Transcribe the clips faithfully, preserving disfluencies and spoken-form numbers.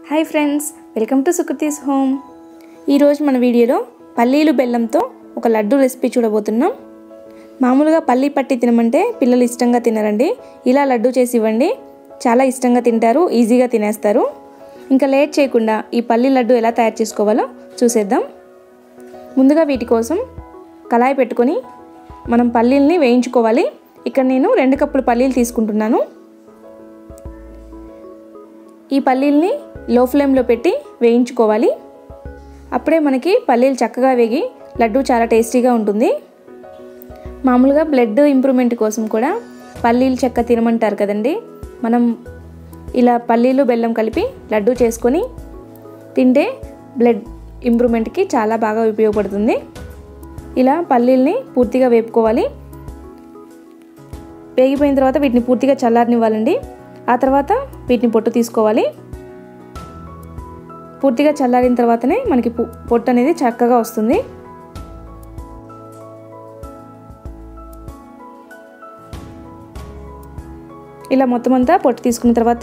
Hi friends, welcome to Sukriti's home. ఈరోజు మన వీడియోలో పల్లీలు బెల్లంతో ఒక లడ్డు రెసిపీ చూడబోతున్నాం. మామూలుగా పల్లీ పట్టి తినమంటే పిల్లలు ఇష్టంగా తినరండి. ఇలా లడ్డు చేసి ఇవ్వండి, చాలా ఇష్టంగా తింటారు, ఈజీగా తినేస్తారు. ఇంకా లేట్ చేయకుండా ఈ పల్లీ లడ్డు ఎలా తయారు చేసుకోవాలో చూసేద్దాం. ముందుగా వీటి కోసం కళాయి పెట్టుకొని మనం పల్లీల్ని వేయించుకోవాలి. ఇక్కడ నేను రెండు కప్పుల పల్లీలు తీసుకుంటున్నాను. ఈ పల్లీల్ని లో ఫ్లేమ్లో పెట్టి వేయించుకోవాలి. అప్పుడే మనకి పల్లీలు చక్కగా వేగి లడ్డు చాలా టేస్టీగా ఉంటుంది. మామూలుగా బ్లడ్ ఇంప్రూవ్మెంట్ కోసం కూడా పల్లీలు చెక్క తినమంటారు కదండి. మనం ఇలా పల్లీలు బెల్లం కలిపి లడ్డు చేసుకొని తింటే బ్లడ్ ఇంప్రూవ్మెంట్కి చాలా బాగా ఉపయోగపడుతుంది. ఇలా పల్లీల్ని పూర్తిగా వేపుకోవాలి. వేగిపోయిన తర్వాత వీటిని పూర్తిగా చల్లారనివ్వాలండి. ఆ తర్వాత వీటిని పొట్టు తీసుకోవాలి. పూర్తిగా చల్లారిన తర్వాతనే మనకి పొట్టు అనేది చక్కగా వస్తుంది. ఇలా మొత్తం అంతా పొట్టు తీసుకున్న తర్వాత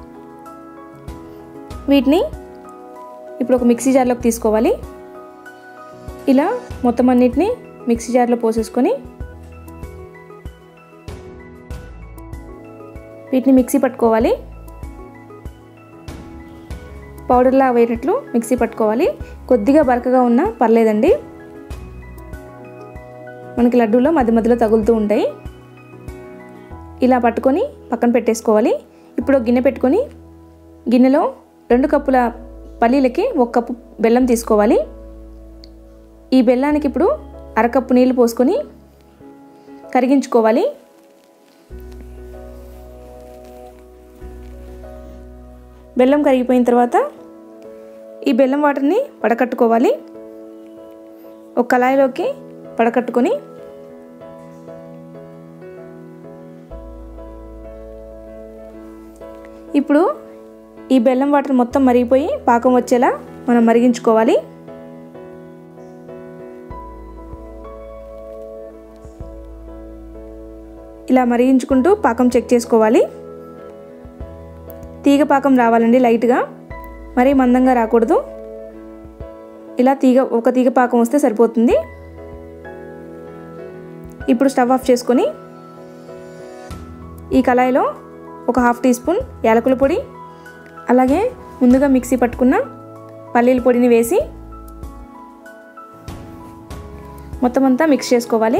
వీటిని ఇప్పుడు ఒక మిక్సీ జార్లోకి తీసుకోవాలి. ఇలా మొత్తం అన్నిటిని మిక్సీ జార్లో పోసేసుకొని వీటిని మిక్సీ పట్టుకోవాలి. పౌడర్లా వేయనట్లు మిక్సీ పట్టుకోవాలి. కొద్దిగా బరకగా ఉన్నా పర్లేదండి, మనకి లడ్డూలో మధ్య మధ్యలో తగులుతూ ఉంటాయి. ఇలా పట్టుకొని పక్కన పెట్టేసుకోవాలి. ఇప్పుడు గిన్నె పెట్టుకొని గిన్నెలో రెండు కప్పుల పల్లీలకి ఒక కప్పు బెల్లం తీసుకోవాలి. ఈ బెల్లానికి ఇప్పుడు అరకప్పు నీళ్ళు పోసుకొని కరిగించుకోవాలి. బెల్లం కరిగిపోయిన తర్వాత ఈ బెల్లం వాటర్ని వడకట్టుకోవాలి. ఒక కళాయిలోకి వడకట్టుకొని ఇప్పుడు ఈ బెల్లం వాటర్ మొత్తం మరిగిపోయి పాకం వచ్చేలా మనం మరిగించుకోవాలి. ఇలా మరిగించుకుంటూ పాకం చెక్ చేసుకోవాలి. తీగ పాకం రావాలండి, లైట్గా, మరీ మందంగా రాకూడదు. ఇలా తీగ ఒక తీగ పాకం వస్తే సరిపోతుంది. ఇప్పుడు స్టవ్ ఆఫ్ చేసుకొని ఈ కళాయిలో ఒక హాఫ్ టీ స్పూన్ యాలకుల పొడి, అలాగే ముందుగా మిక్సీ పట్టుకున్న పల్లీల పొడిని వేసి మొత్తం అంతా మిక్స్ చేసుకోవాలి.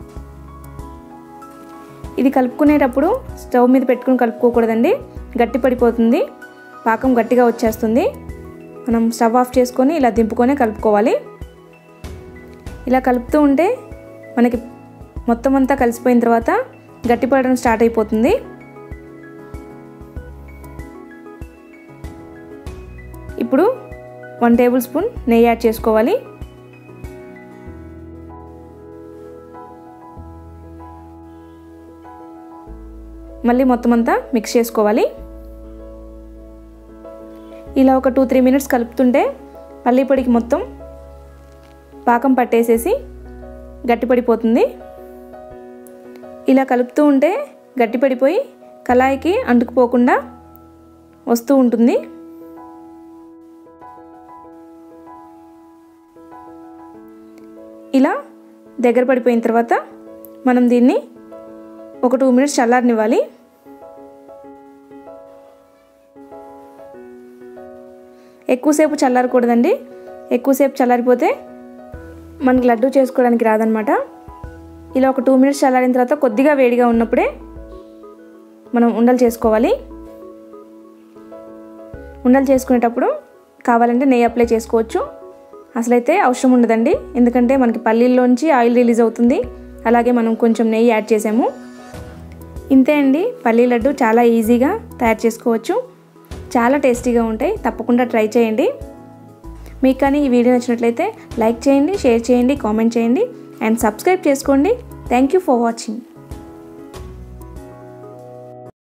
ఇది కలుపుకునేటప్పుడు స్టవ్ మీద పెట్టుకుని కలుపుకోకూడదండి, గట్టి పడిపోతుంది, పాకం గట్టిగా వచ్చేస్తుంది. మనం స్టవ్ ఆఫ్ చేసుకొని ఇలా దింపుకొని కలుపుకోవాలి. ఇలా కలుపుతూ ఉంటే మనకి మొత్తం అంతా కలిసిపోయిన తర్వాత గట్టిపడడం స్టార్ట్ అయిపోతుంది. ఇప్పుడు వన్ టేబుల్ స్పూన్ నెయ్యి యాడ్ చేసుకోవాలి. మళ్ళీ మొత్తం అంతా మిక్స్ చేసుకోవాలి. ఇలా ఒక టూ త్రీ మినిట్స్ కలుపుతుంటే పల్లీ పొడికి మొత్తం పాకం పట్టేసేసి గట్టిపడిపోతుంది. ఇలా కలుపుతూ ఉంటే గట్టిపడిపోయి కళాయికి అంటుకుపోకుండా వస్తూ ఉంటుంది. ఇలా దగ్గర పడిపోయిన తర్వాత మనం దీన్ని ఒక టూ మినిట్స్ చల్లారనివ్వాలి. ఎక్కువసేపు చల్లారకూడదండి, ఎక్కువసేపు చల్లారిపోతే మనకి లడ్డు చేసుకోవడానికి రాదనమాట. ఇలా ఒక టూ మినిట్స్ చల్లారిన తర్వాత కొద్దిగా వేడిగా ఉన్నప్పుడే మనం ఉండలు చేసుకోవాలి. ఉండలు చేసుకునేటప్పుడు కావాలంటే నెయ్యి అప్లై చేసుకోవచ్చు. అసలైతే అవసరం ఉండదండి, ఎందుకంటే మనకి పల్లీల్లోంచి ఆయిల్ రిలీజ్ అవుతుంది, అలాగే మనం కొంచెం నెయ్యి యాడ్ చేసాము. ఇంతే అండి, పల్లీ లడ్డు చాలా ఈజీగా తయారు చేసుకోవచ్చు, చాలా టేస్టీగా ఉంటాయి. తప్పకుండా ట్రై చేయండి. మీకు కానీ ఈ వీడియో నచ్చినట్లయితే లైక్ చేయండి, షేర్ చేయండి, కామెంట్ చేయండి అండ్ సబ్స్క్రైబ్ చేసుకోండి. Thank you for watching.